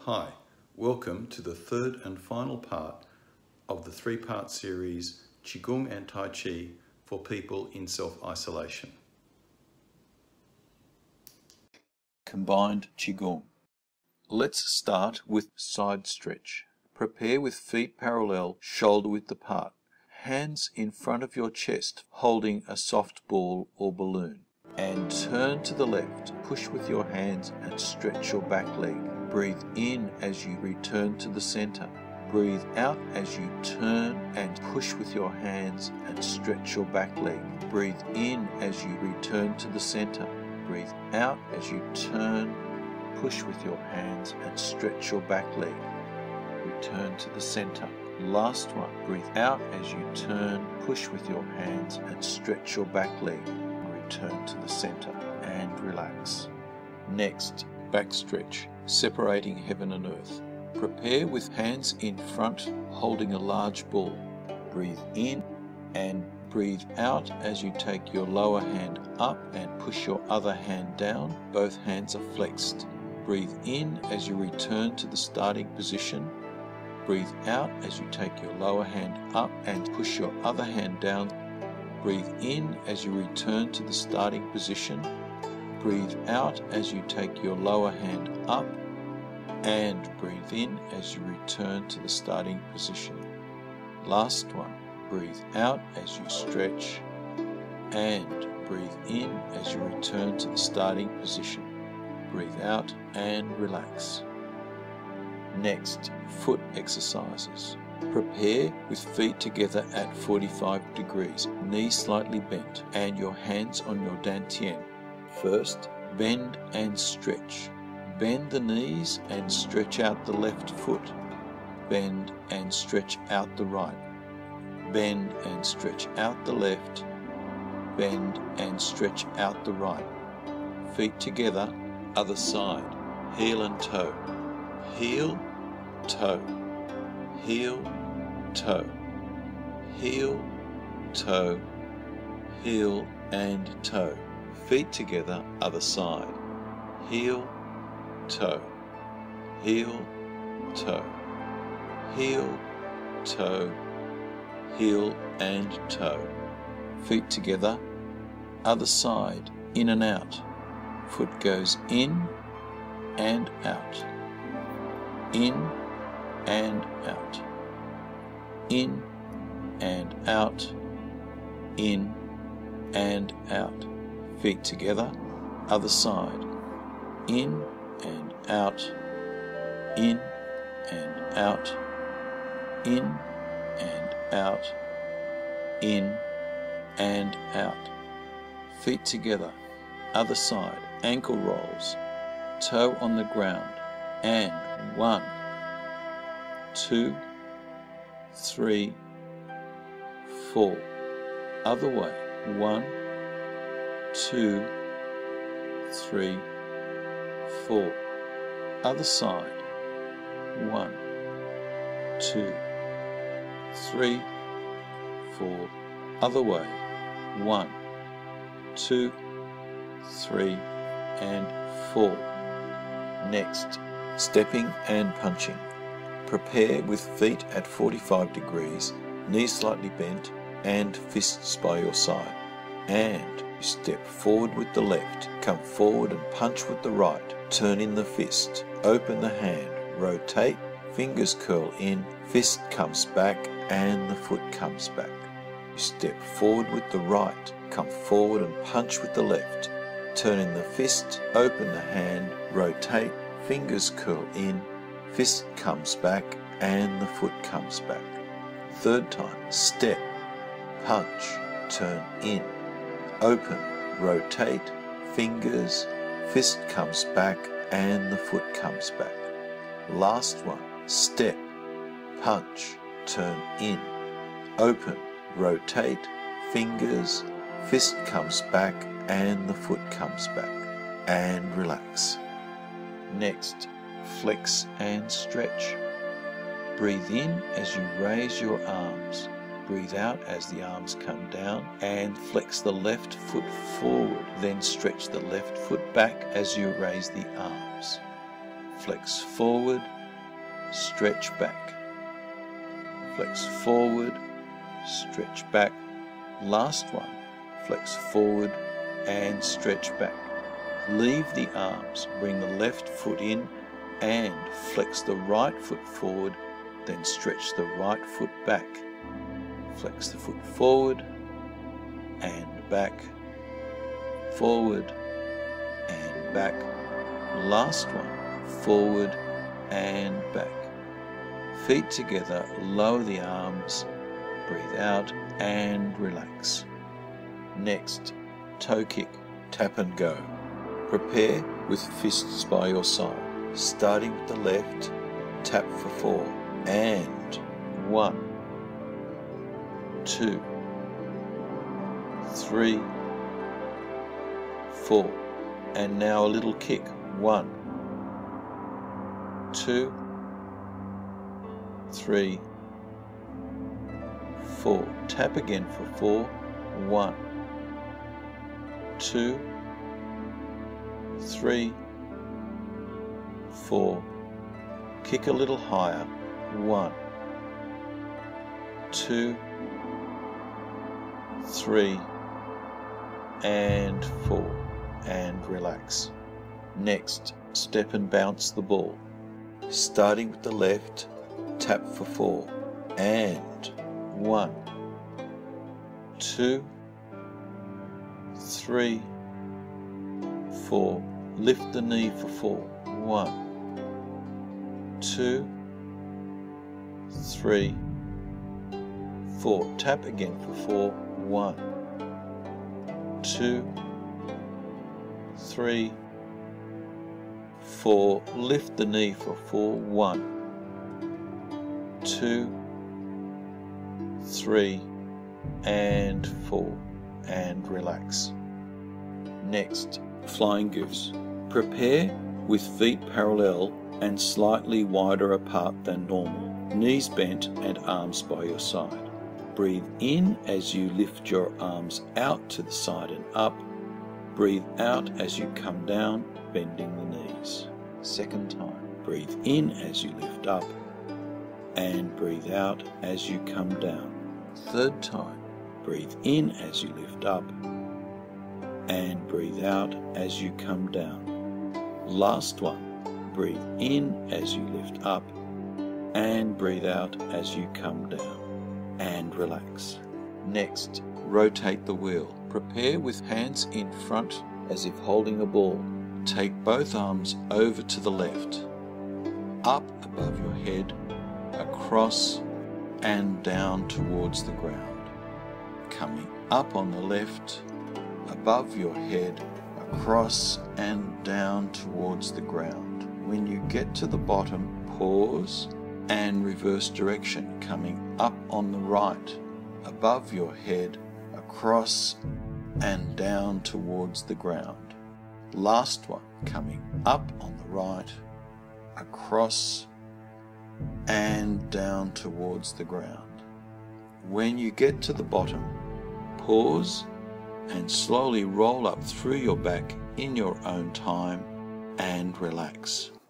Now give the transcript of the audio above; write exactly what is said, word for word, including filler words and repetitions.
Hi, welcome to the third and final part of the three-part series Qigong and Tai Chi for people in self-isolation. Combined Qigong. Let's start with side stretch. Prepare with feet parallel, shoulder width apart. Hands in front of your chest, holding a soft ball or balloon. And turn to the left. Push with your hands and stretch your back leg. Breathe in as you return to the center. Breathe out as you turn and push with your hands and stretch your back leg. Breathe in as you return to the center. Breathe out as you turn, push with your hands and stretch your back leg. Return to the center. Last one. Breathe out as you turn, push with your hands and stretch your back leg. Return to the center and relax. Next, back stretch, separating heaven and earth. Prepare with hands in front, holding a large ball. Breathe in and breathe out as you take your lower hand up and push your other hand down. Both hands are flexed. Breathe in as you return to the starting position. Breathe out as you take your lower hand up and push your other hand down. Breathe in as you return to the starting position. Breathe out as you take your lower hand up and breathe in as you return to the starting position. Last one. Breathe out as you stretch and breathe in as you return to the starting position. Breathe out and relax. Next, foot exercises. Prepare with feet together at forty-five degrees, knees slightly bent, and your hands on your dantian. First, bend and stretch. Bend the knees and stretch out the left foot. Bend and stretch out the right. Bend and stretch out the left. Bend and stretch out the right. Feet together, other side. Heel and toe. Heel, toe. Heel, toe. Heel, toe. Heel and toe. Feet together, other side. Heel, toe. Heel, toe. Heel, toe. Heel and toe. Feet together, other side, in and out. Foot goes in and out. In and out. In and out. In and out. Feet together, other side. In and out. In and out. In and out. In and out. Feet together, other side. Ankle rolls. Toe on the ground. And one, two, three, four. Other way. One, two, three, four. Other side. One, two, three, four. Other way. One, two, three, and four. Next, stepping and punching. Prepare with feet at forty-five degrees, knees slightly bent, and fists by your side. And step forward with the left, come forward and punch with the right. Turn in the fist, open the hand, rotate, fingers curl in, fist comes back, and the foot comes back. Step forward with the right, come forward and punch with the left. Turn in the fist, open the hand, rotate, fingers curl in, fist comes back, and the foot comes back. Third time, step, punch, turn in, open, rotate, fingers, fist comes back, and the foot comes back. Last one, step, punch, turn in, open, rotate, fingers, fist comes back, and the foot comes back. And relax. Next, flex and stretch. Breathe in as you raise your arms. Breathe out as the arms come down and flex the left foot forward. Then stretch the left foot back as you raise the arms. flex forward, stretch back. Flex forward, stretch back. Last one, flex forward and stretch back. Leave the arms, bring the left foot in and flex the right foot forward, then stretch the right foot back. Flex the foot forward and back, forward and back. Last one, forward and back. Feet together, lower the arms, breathe out and relax. Next, toe kick, tap and go. Prepare with fists by your side. Starting with the left, tap for four. And one, two, three, four. And now a little kick. One, two, three, four. Tap again for four. One, two, three, four. Kick a little higher. One, two, three, and four. And relax. Next, step and bounce the ball. Starting with the left, tap for four. And one, two, three, four. Lift the knee for four. One, two, three, four. Tap again for four. One, two, three, four. Lift the knee for four. One, two, three, and four. And relax. Next, flying goose. Prepare with feet parallel and slightly wider apart than normal. Knees bent and arms by your side. Breathe in as you lift your arms out to the side and up. Breathe out as you come down, bending the knees. Second time. Breathe in as you lift up and breathe out as you come down. Third time. Breathe in as you lift up and breathe out as you come down. Last one. Breathe in as you lift up and breathe out as you come down. And relax. Next, rotate the wheel. Prepare with hands in front as if holding a ball. Take both arms over to the left, up above your head, across and down towards the ground. Coming up on the left, above your head, across and down towards the ground. When you get to the bottom, pause and reverse direction, coming up on the right, above your head, across and down towards the ground. Last one, coming up on the right, across and down towards the ground. When you get to the bottom, pause and slowly roll up through your back in your own time and relax.